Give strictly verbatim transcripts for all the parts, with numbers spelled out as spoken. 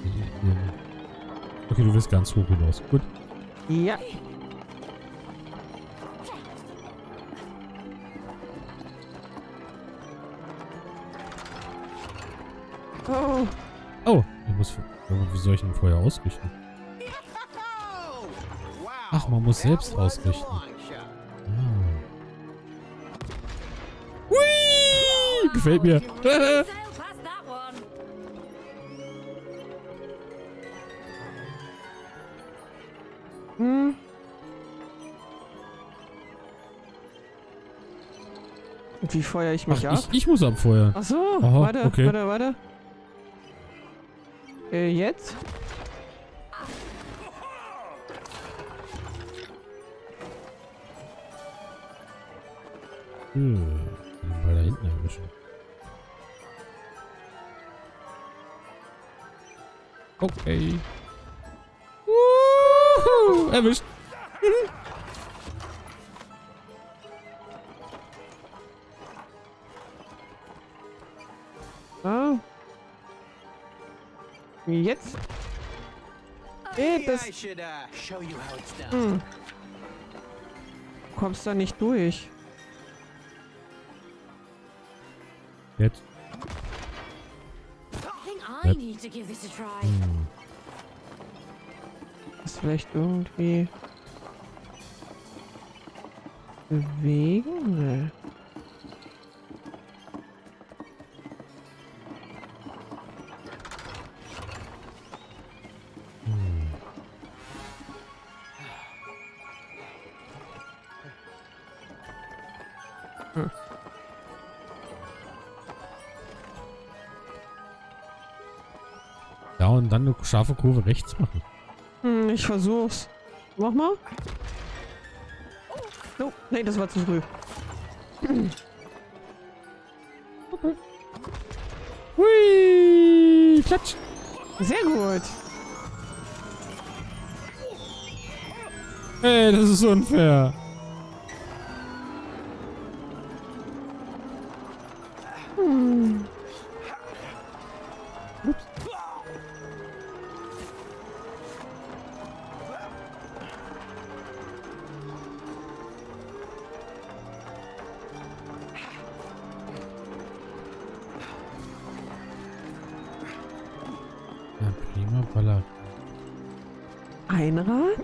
Okay, du willst ganz hoch hinaus. Gut. Ja. Oh. Oh, ich muss... Wie soll ich denn vorher ausrichten? Ach, man muss selbst ausrichten. Ah. Hui! Gefällt mir. Hm. Und wie feuere ich mich Ach, ab? ich, ich muss abfeuern. Ach so, Aha, warte, okay. warte, warte. Äh, jetzt? Hm, den Ball da hinten erwischen. Okay. Wuhu, erwischt. Ah. Jetzt? Äh, das... Hm. Du kommst da nicht durch. Jetzt. Yep. Hm. Das vielleicht irgendwie... bewegen? Nee. Hm. Ja, und dann eine scharfe Kurve rechts machen. Hm, ich versuch's. Mach mal. Oh, nee, das war zu früh. Okay. Hui! Klatsch! Sehr gut. Ey, das ist unfair. Hm. Ups. Ja, prima Baller. Einrad?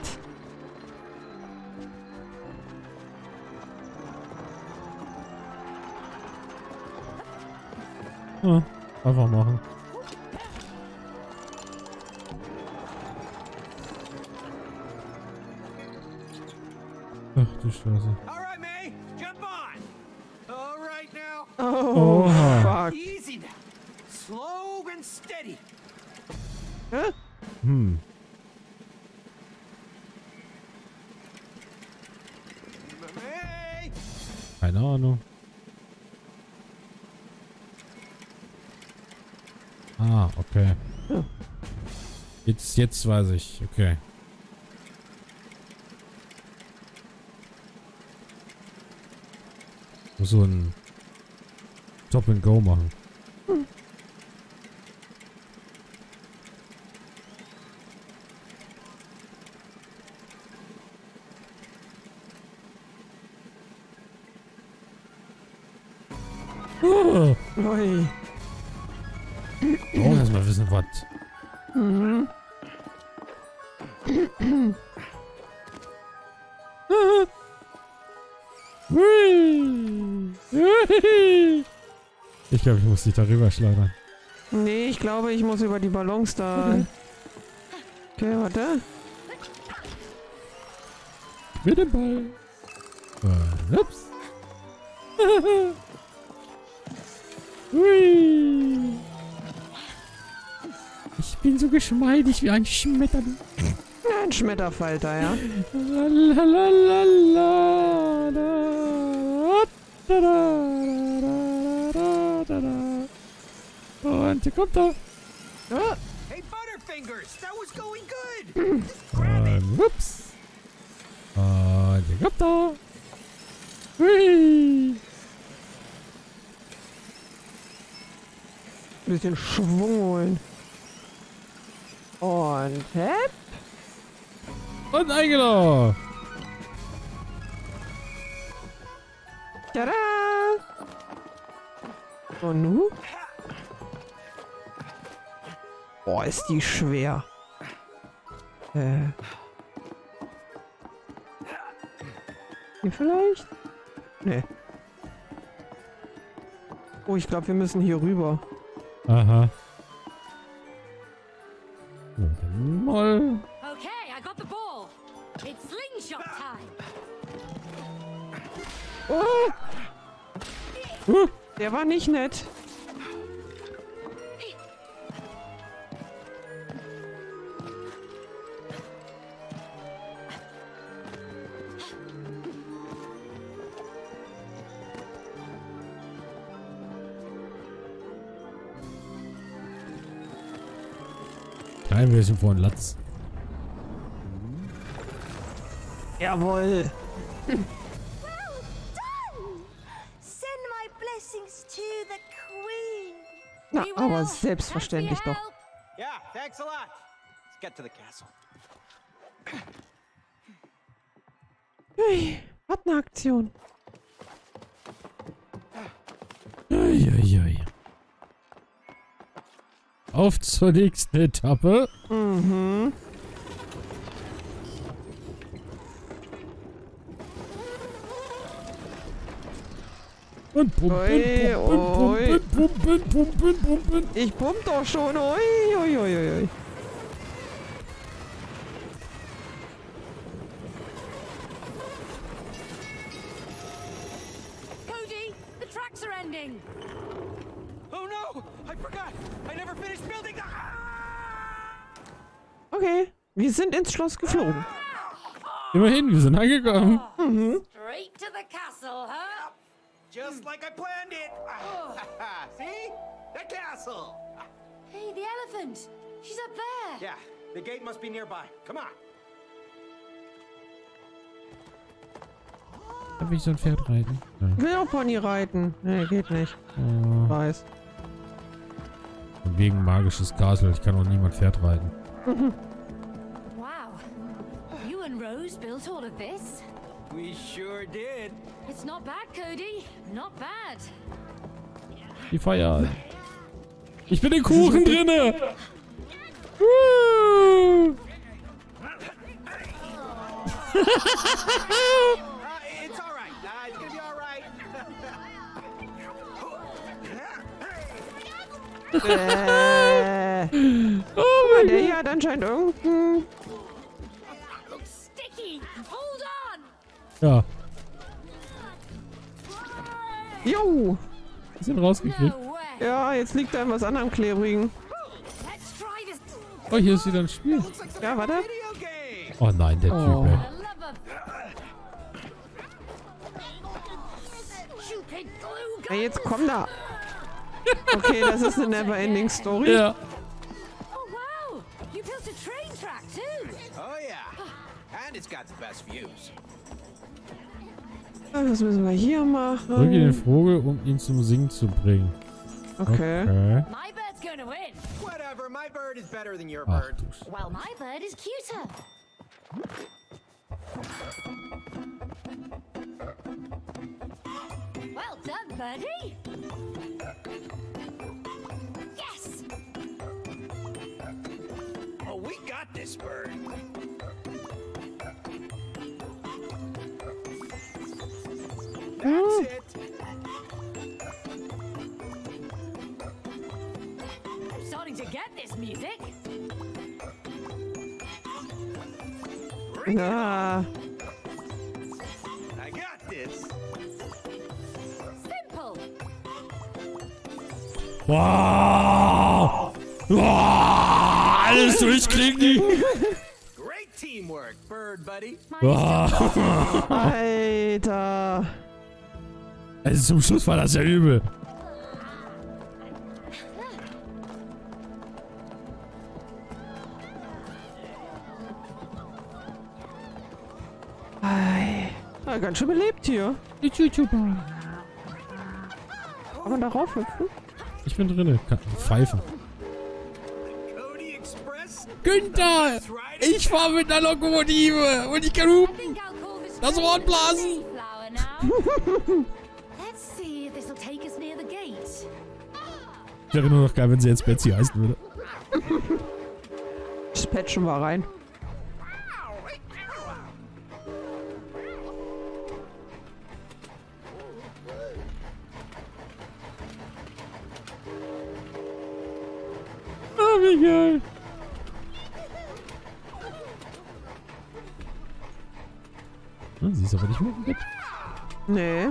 Ja, einfach machen. Ach du Scheiße. Oh, Oha. fuck. Easy now. Slow and steady. Hä? Hm. Hey! Keine Ahnung. Ah, okay. Ja. Jetzt, jetzt weiß ich. Okay. Muss so ein Stop and Go machen. Hm. Oh, Ui. oh erstmal wissen, was. Mhm. Ich glaube, ich muss dich darüber schleudern. Nee, ich glaube, ich muss über die Ballons da. Okay. Okay, warte. Mit dem Ball. Uh, ups. Hui. Ich bin so geschmeidig wie ein Schmetterling. Ja, ein Schmetterfalter, ja. Und hier kommt er. Ah, Hey, Butterfingers! That was going good! Und ups. Und hier kommt er. Hui. bisschen Schwung holen. Und hepp. Und eingeloggt. Tada! Und nu? Boah, ist die schwer. Äh. Hier vielleicht? Nee. Oh, ich glaube, wir müssen hier rüber. Aha. Ja, dann mal. Okay, I got the ball. It's slingshot time. Oh! Uh, Der war nicht nett. klein bisschen vor den Latz. Jawohl. Well done! Send my blessings to the Queen. Na, We aber will. selbstverständlich Thanks doch. for your help. Yeah, thanks a lot. Let's get to the castle. Ui, was eine Aktion. Uiuiui. Auf zur nächsten Etappe. Mhm. Und pumpen, Ui, ui. pumpen, pumpen, pumpen, pumpen, pumpen. Ich pump doch schon. Ui, ui, ui, ui. Cody, the tracks are ending. Oh no! I forgot! I never finished building the... Okay, wir sind ins Schloss geflogen. Immerhin, wir sind angekommen. Straight to the castle, huh? Just like I planned it! See? The castle! Hey, the elephant. She's up there. Yeah, the gate must be nearby. Come on! Darf ich so ein Pferd reiten? Nein. Ich will auch Pony reiten. Nee, geht nicht. Oh. Weiß. Von wegen magisches Castle. Ich kann auch niemand Pferd reiten. Wow. You and Rose built all of this? We sure did. It's not bad, Cody. Not bad. Die Feier. Ich bin in Kuchen drinne. Woo. Uh, it's all right. Uh, it's gonna be all right. Äh. Oh Guck mal, mein der Gott. hier hat anscheinend irgendein... Looks sticky. Hold on. Ja, Jo! wir sind rausgekriegt. No way. Ja, jetzt liegt da was anderem Klebrigen. Let's try this. Oh, hier ist wieder ein Spiel. Looks like some Ja, warte. video game. Oh nein, der Oh. Typ, ey. I love a stupid glue Ja, gun. jetzt komm da. Okay, das ist eine Neverending Story. Ja. Oh wow! You built a train track too. Oh yeah. And it's got the best views. Was müssen wir hier Drücke machen? den Vogel, um ihn zum Singen zu bringen. Okay. Okay. My bird's gonna win. Whatever, my bird is better than your Ach bird. du Sch- Well, my bird is cuter. Well done, birdie. Yes. Oh, we got this bird. That's it. I'm starting to get this music. Na, I got this. Simple. Wow! Wow! Alles durchkriegen! Great teamwork, bird buddy. Wow! Alter. Also zum Schluss war das ja übel. Ei. Ah, ganz schön belebt hier. Die YouTuber. Kann man da rauf hüpfen? Ich bin drinne. Kann pfeifen. Cody Express? Günther! Ich fahre mit einer Lokomotive und ich kann I hupen. think I'll call this Das Wort blasen. Mayflower now. Let's see if this'll take us near the gate. Wäre nur noch geil, wenn sie jetzt Betsy heißen würde. Das patchen wir rein. Ah, wie geil. Ah, sie ist aber nicht mehr im Bett. Nee.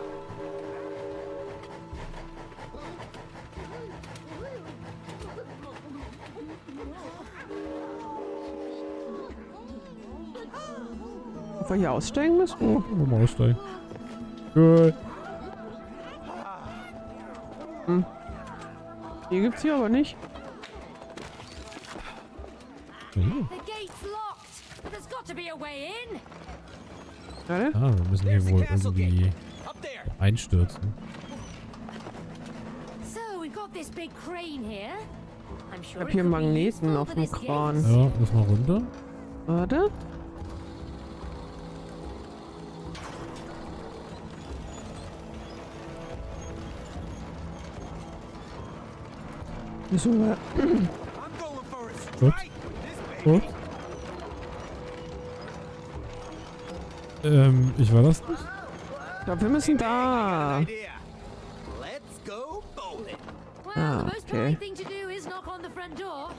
Ob wir hier aussteigen müssen? Oh, wollen wir mal aussteigen. Gut. Hm. Hier gibt's hier aber nicht. Ja. The gate's locked, but there's got to be a way in. Warte. Ah, wir müssen hier wohl irgendwie Up there. einstürzen. So we've got this big crane here. I'm Ich sure hab it hier could be Magneten useful auf for dem this gate. Kran. Ja, lass mal runter. Warte. Wieso? I'm going for a Gut. strike. This baby. Gut. Ähm, ich war das nicht? Ich glaube, wir müssen da. Idea. Let's go bowling. Well, Ah, the most okay. polite thing to do is knock on the front door.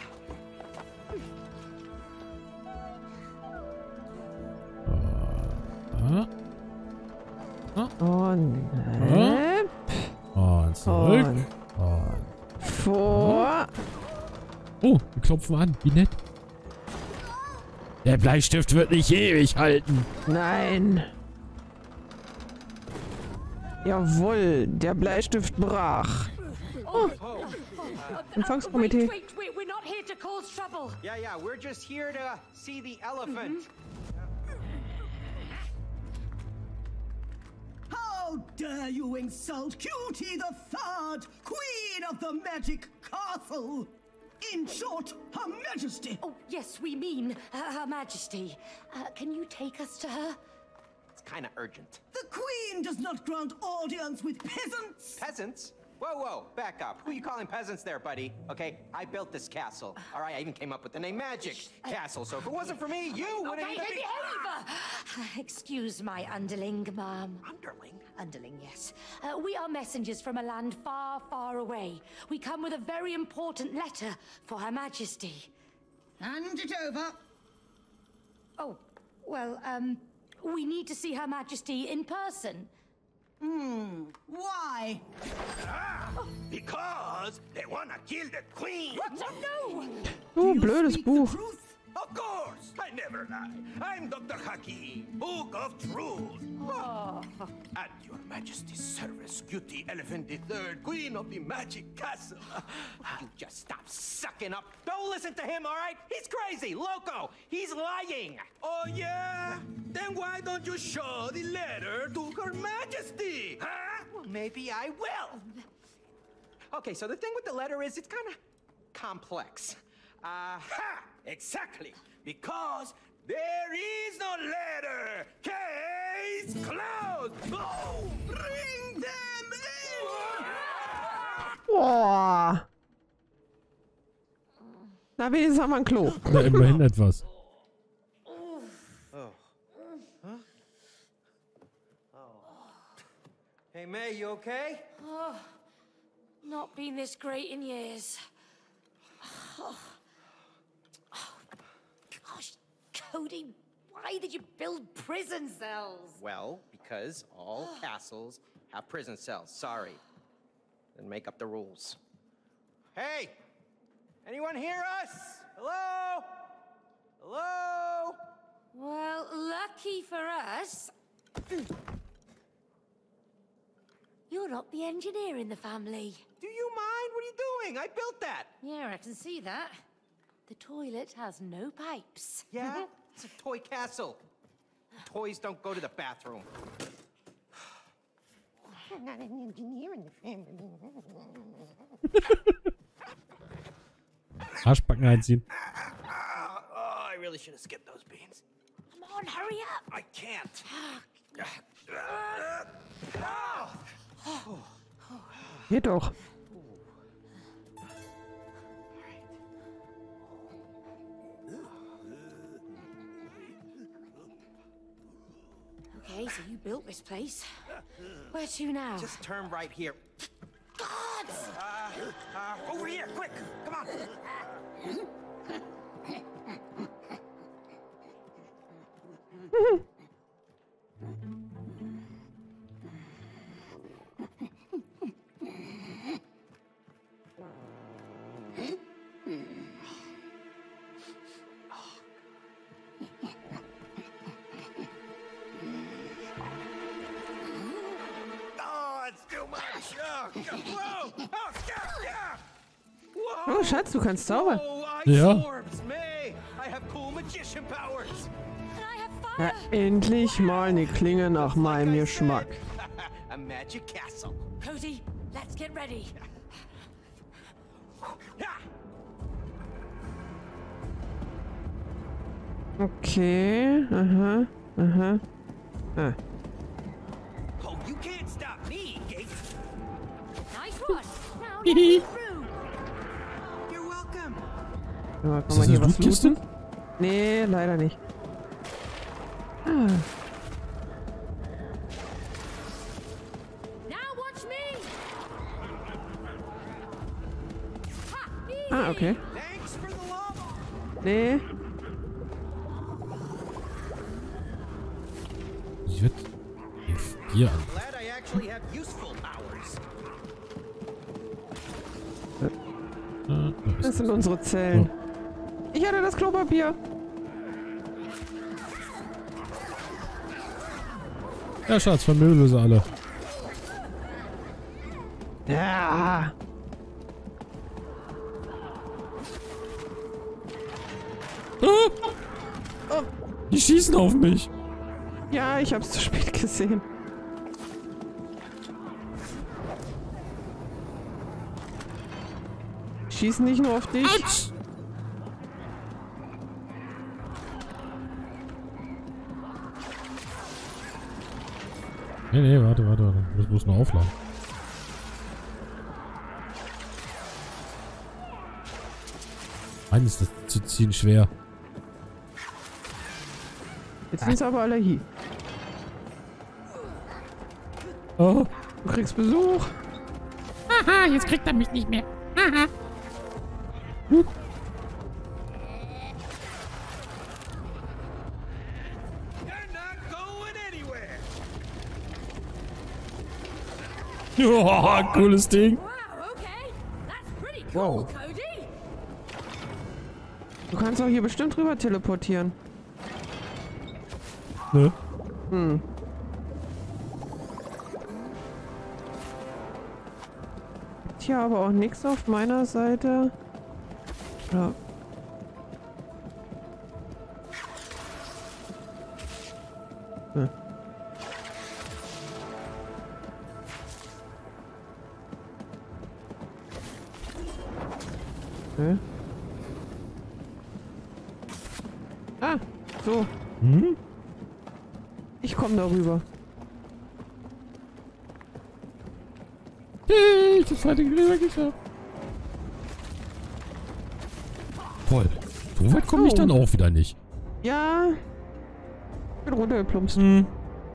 Ah, Und. Äh, und zurück. Und. Und. Vor. Oh, wir klopfen an. Wie nett. Der Bleistift wird nicht ewig halten. Nein. Jawohl, der Bleistift brach. Oh. Empfangskomitee. Wait, wait, we're not here to cause trouble. Yeah, yeah, we're just here to see the elephant. How dare you insult Cutie the Third, Queen of the Magic Castle? In short, Her Majesty. Oh, yes, we mean uh, Her Majesty. Uh, can you take us to her? It's kind of urgent. The Queen does not grant audience with peasants. Peasants? Whoa, whoa, back up. Who you calling peasants there, buddy? Okay, I built this castle. All right, I even came up with the name Magic Castle. So if it wasn't for me, you wouldn't Okay, even be... behave! Excuse my underling, ma'am. Underling? Underling, yes. Uh, we are messengers from a land far, far away. We come with a very important letter for Her Majesty. Hand it over. Oh, well, um, we need to see Her Majesty in person. Hmm, why? Because they wanna kill the queen. No! Oh, You blödes speak the Buch. truth? Of course, I never lie. I'm Doctor Hakim, Book of Truth. Oh. At your Majesty's service, Cutie Elephant the Third, Queen of the Magic Castle. You just stop sucking up. Don't listen to him, all right? He's crazy, loco. He's lying. Oh, yeah? Then why don't you show the letter to Her Majesty? Huh? Well, maybe I will. Okay, so the thing with the letter is it's kind of complex. Aha! Exactly. Because there is no letter. Case closed. Oh, bring them in. Boah. Na, wenigstens haben wir ein Klo. Na, immerhin etwas. Hey, May, you okay? Not been this great in years. Oh. Oh. Gosh, Cody, why did you build prison cells? Well, because all castles have prison cells. Sorry. Then make up the rules. Hey! Anyone hear us? Hello? Hello? Well, lucky for us, you're not the engineer in the family. Do you mind? What are you doing? I built that. Yeah, I can see that. The toilet has no pipes. Yeah? It's a toy castle. Toys don't go to the bathroom. I'm not an engineer in the family. Arschbacken einziehen. Oh, I really should have skipped those beans. Come on, hurry up. I can't. Geht doch. Okay, so you built this place. Where to now? Just turn right here. God! Uh, uh, over here, quick! Come on! Oh, it's too much! Oh, God. Whoa! Oh, God, yeah! Whoa! Oh, Schatz, du kannst zaubern. Oh, ice Ja. orbs, May! I have cool magician powers! And I have Ja, fire! endlich mal eine Klinge nach meinem Geschmack. A magic castle. Cody, let's get ready. Ja! Okay, aha, aha. Ah. Oh, you can't stop me, Gate! Nice one. Now let's get through. You're welcome! Ja, Ist kann das man hier eine was Lootkiste? looten? Nee, leider nicht. Ah, Now watch me. Ha, easy. ah okay. Thanks for the love! Nee. Ich wird hier an. Glad I actually have useful powers. Ah, da ist Das es. sind unsere Zellen. Ich hatte das Klopapier. Ja, Schatz, vermöbeln sie alle. Ja. Ah! Die schießen auf mich. Ja, ich hab's zu spät gesehen. Schießen nicht nur auf dich. Autsch! Nee, nee, warte, warte, warte. Ich muss bloß nur aufladen. Mann, ist das zu ziehen schwer. Jetzt sind sie aber alle hier. Oh. Du kriegst Besuch. Haha, jetzt kriegt er mich nicht mehr. Haha. You're not going anywhere! Oh, cooles Ding. Wow, okay. That's pretty Wow. cool, Cody. Du kannst auch hier bestimmt rüber teleportieren. Ne? Hm. Gibt hier aber auch nichts auf meiner Seite. Ja. Hm. Okay. Ah, so. Hm? Ich komme darüber. Hey, das zweite Gräber geschafft. Toll. So weit komme ich Oh. dann auch wieder nicht. Ja. Bin runtergeplumpst. Hm.